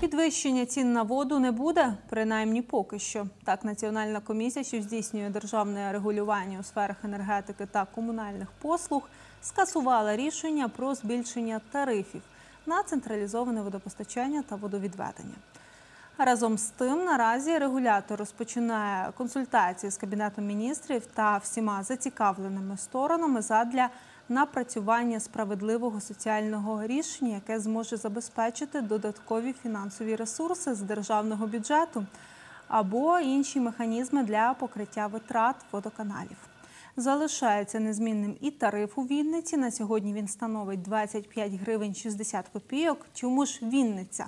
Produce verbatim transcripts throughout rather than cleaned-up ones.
Підвищення цін на воду не буде, принаймні поки що. Так, Національна комісія, що здійснює державне регулювання у сферах енергетики та комунальних послуг, скасувала рішення про збільшення тарифів на централізоване водопостачання та водовідведення. Разом з тим, наразі регулятор розпочинає консультації з Кабінетом міністрів та всіма зацікавленими сторонами задля напрацювання справедливого соціального рішення, яке зможе забезпечити додаткові фінансові ресурси з державного бюджету або інші механізми для покриття витрат водоканалів. Залишається незмінним і тариф у Вінниці. На сьогодні він становить двадцять п'ять гривень шістдесят копійок. Чому ж Вінниця?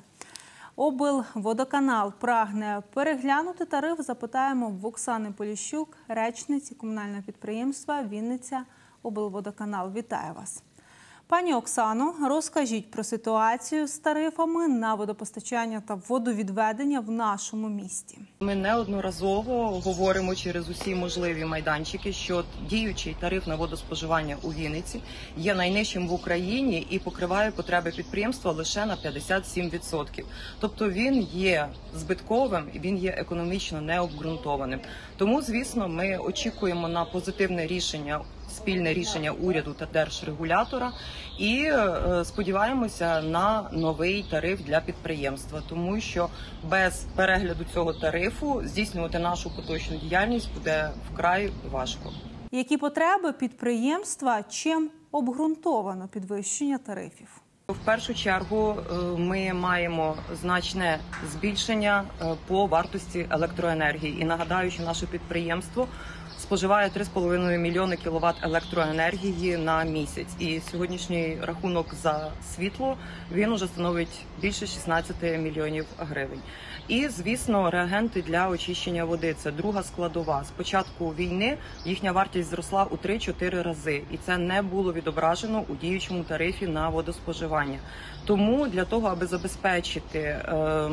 Облводоканал прагне переглянути тариф, запитаємо в Оксани Поліщук, речниці комунального підприємства «Вінниця облводоканал». Вітаю вас. Пані Оксано, розкажіть про ситуацію з тарифами на водопостачання та водовідведення в нашому місті. Ми неодноразово говоримо через усі можливі майданчики, що діючий тариф на водоспоживання у Вінниці є найнижчим в Україні і покриває потреби підприємства лише на п'ятдесят сім відсотків. Тобто він є збитковим і він є економічно необґрунтованим. Тому, звісно, ми очікуємо на позитивне рішення, спільне рішення уряду та держрегулятора і е, сподіваємося на новий тариф для підприємства, тому що без перегляду цього тарифу здійснювати нашу поточну діяльність буде вкрай важко. Які потреби підприємства, чим обґрунтовано підвищення тарифів? В першу чергу ми маємо значне збільшення по вартості електроенергії. І нагадаю, що наше підприємство споживає три з половиною мільйони кіловат електроенергії на місяць. І сьогоднішній рахунок за світло, він уже становить більше шістнадцяти мільйонів гривень. І, звісно, реагенти для очищення води – це друга складова. З початку війни їхня вартість зросла у три-чотири рази. І це не було відображено у діючому тарифі на водоспоживання. Тому для того, аби забезпечити е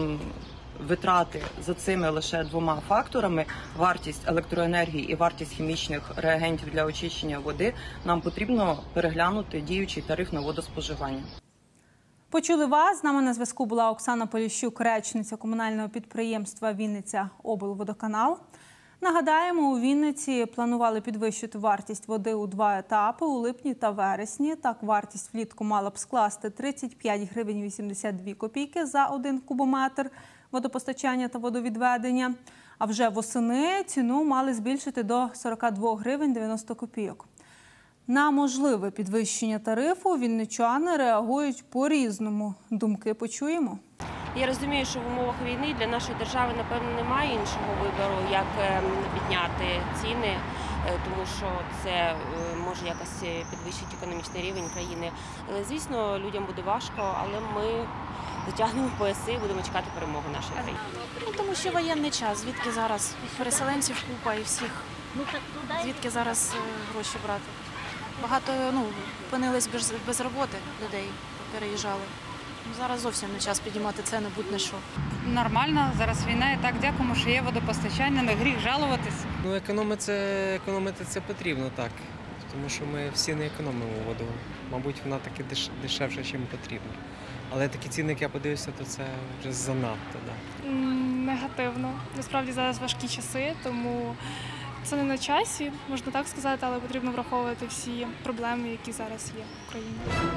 витрати за цими лише двома факторами – вартість електроенергії і вартість хімічних реагентів для очищення води – нам потрібно переглянути діючий тариф на водоспоживання. Почули вас. З нами на зв'язку була Оксана Поліщук, речниця комунального підприємства «Вінниця облводоканал». Нагадаємо, у Вінниці планували підвищити вартість води у два етапи – у липні та вересні. Так, вартість влітку мала б скласти тридцять п'ять гривень вісімдесят дві копійки за один кубометр водопостачання та водовідведення. А вже восени ціну мали збільшити до сорока двох гривень дев'яноста копійок. На можливе підвищення тарифу вінничани реагують по-різному. Думки почуємо. Я розумію, що в умовах війни для нашої держави, напевно, немає іншого вибору, як підняти ціни, тому що це може якось підвищити економічний рівень країни. Звісно, людям буде важко, але ми затягнемо пояси і будемо чекати перемоги нашої країни. Ну, тому що воєнний час, звідки зараз переселенців купа і всіх, звідки зараз гроші брати. Багато ну, опинились без, без роботи людей, переїжджали. Зараз зовсім не час піднімати ціни, будь-не що. Нормально, зараз війна і так дякуємо, що є водопостачання, не гріх жалуватись. Ну, економити, економити це потрібно, так. Тому що ми всі не економимо воду. Мабуть, вона таки деш, дешевша, ніж потрібно. Але такі ціни, як я подивився, то це вже занадто. Да. Негативно. Насправді зараз важкі часи, тому це не на часі, можна так сказати, але потрібно враховувати всі проблеми, які зараз є в Україні.